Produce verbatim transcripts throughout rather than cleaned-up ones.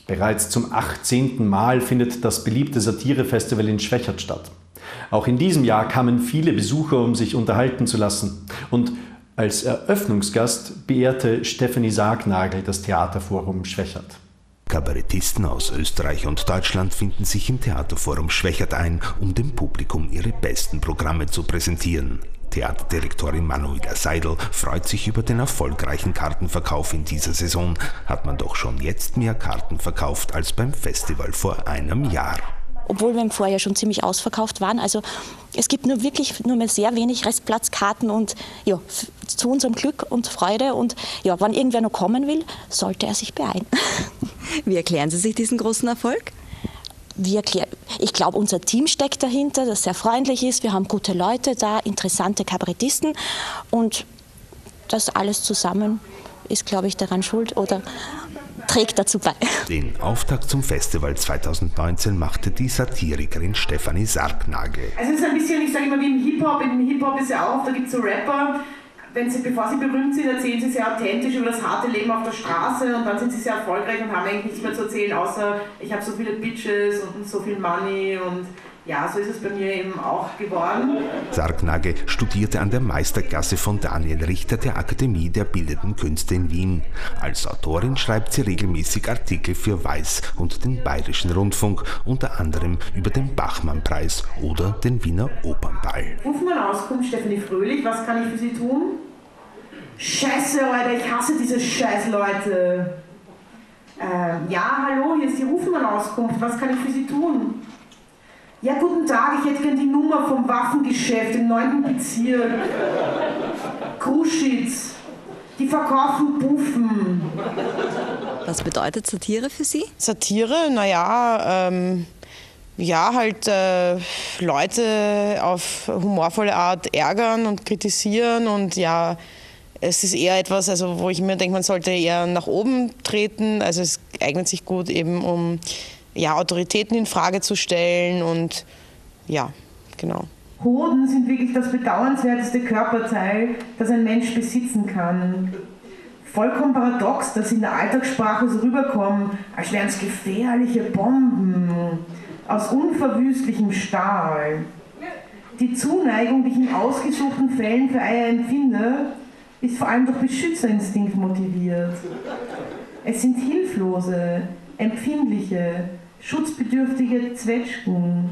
Bereits zum achtzehnten Mal findet das beliebte Satirefestival in Schwechat statt. Auch in diesem Jahr kamen viele Besucher, um sich unterhalten zu lassen. Und als Eröffnungsgast beehrte Stefanie Sargnagel das Theaterforum Schwechat. Kabarettisten aus Österreich und Deutschland finden sich im Theaterforum Schwechat ein, um dem Publikum ihre besten Programme zu präsentieren. Theaterdirektorin Manuela Seidel freut sich über den erfolgreichen Kartenverkauf in dieser Saison. Hat man doch schon jetzt mehr Karten verkauft als beim Festival vor einem Jahr. Obwohl wir im Vorjahr schon ziemlich ausverkauft waren. Also es gibt nur wirklich nur mehr sehr wenig Restplatzkarten und ja, zu unserem Glück und Freude. Und ja, wenn irgendwer noch kommen will, sollte er sich beeilen. Wie erklären Sie sich diesen großen Erfolg? Wir ich glaube, unser Team steckt dahinter, das sehr freundlich ist. Wir haben gute Leute da, interessante Kabarettisten. Und das alles zusammen ist, glaube ich, daran schuld oder trägt dazu bei. Den Auftakt zum Festival zweitausendneunzehn machte die Satirikerin Stefanie Sargnagel. Also es ist ein bisschen, ich sage immer, wie im Hip-Hop. Im Hip-Hop ist ja auch, da gibt es so Rapper, wenn sie, bevor sie berühmt sind, erzählen sie sehr authentisch über das harte Leben auf der Straße und dann sind sie sehr erfolgreich und haben eigentlich nichts mehr zu erzählen, außer ich habe so viele Bitches und so viel Money und ja, so ist es bei mir eben auch geworden. Sargnagel studierte an der Meisterklasse von Daniel Richter der Akademie der Bildenden Künste in Wien. Als Autorin schreibt sie regelmäßig Artikel für Weiß und den Bayerischen Rundfunk, unter anderem über den Bachmann-Preis oder den Wiener Opernball. Rufmann-Auskunft, Stefanie Fröhlich, was kann ich für Sie tun? Scheiße, Alter, ich hasse diese Scheiß-Leute. Ähm, ja, hallo, hier ist die Rufmann-Auskunft, was kann ich für Sie tun? Ja, guten Tag, ich hätte gern die Nummer vom Waffengeschäft im neunten Bezirk. Kruschitz. Die verkaufen Puffen. Was bedeutet Satire für Sie? Satire, naja, ähm, ja, halt äh, Leute auf humorvolle Art ärgern und kritisieren und ja, es ist eher etwas, also wo ich mir denke, man sollte eher nach oben treten. Also es eignet sich gut eben, um ja, Autoritäten in Frage zu stellen und ja, genau. Hoden sind wirklich das bedauernswerteste Körperteil, das ein Mensch besitzen kann. Vollkommen paradox, dass sie in der Alltagssprache so rüberkommen, als wären es gefährliche Bomben aus unverwüstlichem Stahl. Die Zuneigung, die ich in ausgesuchten Fällen für Eier empfinde, ist vor allem durch Beschützerinstinkt motiviert. Es sind hilflose, empfindliche, schutzbedürftige Zwetschgen,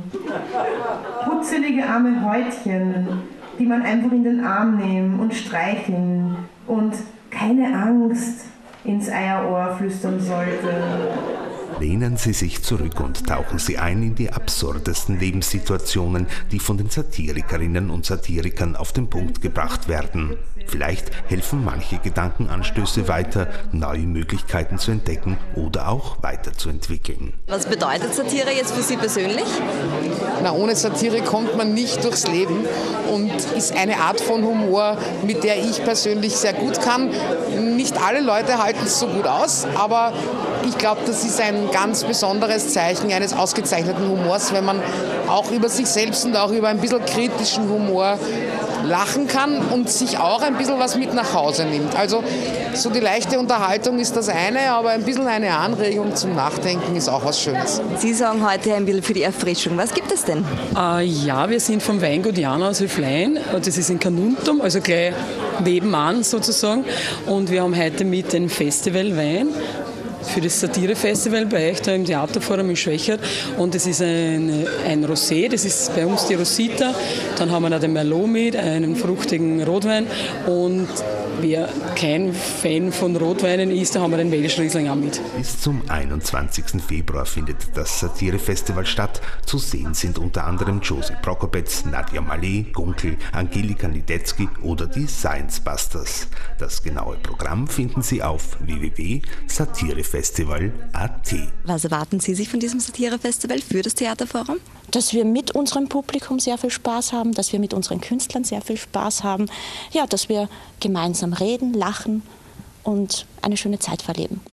putzelige arme Häutchen, die man einfach in den Arm nehmen und streicheln und keine Angst ins Eierohr flüstern sollte. Lehnen Sie sich zurück und tauchen Sie ein in die absurdesten Lebenssituationen, die von den Satirikerinnen und Satirikern auf den Punkt gebracht werden. Vielleicht helfen manche Gedankenanstöße weiter, neue Möglichkeiten zu entdecken oder auch weiterzuentwickeln. Was bedeutet Satire jetzt für Sie persönlich? Na, ohne Satire kommt man nicht durchs Leben und ist eine Art von Humor, mit der ich persönlich sehr gut kann. Nicht alle Leute halten es so gut aus, aber ich glaube, das ist ein ganz besonderes Zeichen eines ausgezeichneten Humors, wenn man auch über sich selbst und auch über ein bisschen kritischen Humor lachen kann und sich auch ein bisschen was mit nach Hause nimmt. Also so die leichte Unterhaltung ist das eine, aber ein bisschen eine Anregung zum Nachdenken ist auch was Schönes. Sie sagen heute ein bisschen für die Erfrischung. Was gibt es denn? Äh, ja, wir sind vom Weingut Jana aus Höflein. Das ist in Carnuntum, also gleich nebenan sozusagen. Und wir haben heute mit dem Festival Wein für das Satirefestival bei euch da im Theaterforum in Schwechat. Und das ist ein, ein Rosé, das ist bei uns die Rosita. Dann haben wir noch den Merlot mit, einen fruchtigen Rotwein. Und wer kein Fan von Rotweinen ist, da haben wir den Welsch Riesling auch mit. Bis zum einundzwanzigsten Februar findet das Satirefestival statt. Zu sehen sind unter anderem Josie Prokopetz, Nadja Malé, Gunkel, Angelika Niedetzky oder die Science Busters. Das genaue Programm finden Sie auf w w w punkt satirefestival punkt a t. Was erwarten Sie sich von diesem Satirefestival für das Theaterforum? Dass wir mit unserem Publikum sehr viel Spaß haben, dass wir mit unseren Künstlern sehr viel Spaß haben, ja, dass wir gemeinsam reden, lachen und eine schöne Zeit verleben.